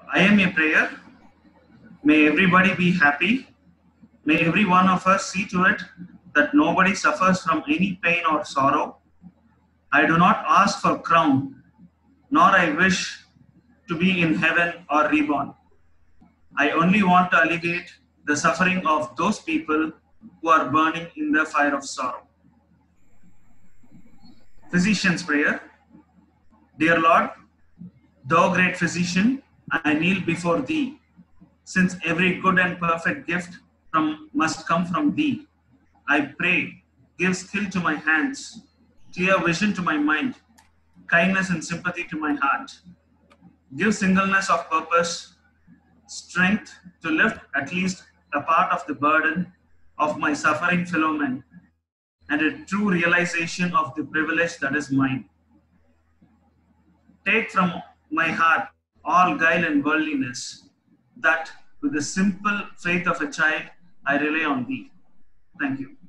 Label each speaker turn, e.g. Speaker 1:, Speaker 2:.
Speaker 1: I am a prayer. May everybody be happy. May every one of us see to it that nobody suffers from any pain or sorrow. I do not ask for crown, nor I wish to be in heaven or reborn. I only want to alleviate the suffering of those people who are burning in the fire of sorrow. Physician's prayer. Dear Lord, thou great physician, I kneel before thee, since every good and perfect gift must come from thee. I pray, give skill to my hands, clear vision to my mind, kindness and sympathy to my heart. Give singleness of purpose, strength to lift at least a part of the burden of my suffering fellow men, and a true realization of the privilege that is mine. Take from my heart all guile and worldliness, that with the simple faith of a child I rely on thee. Thank you.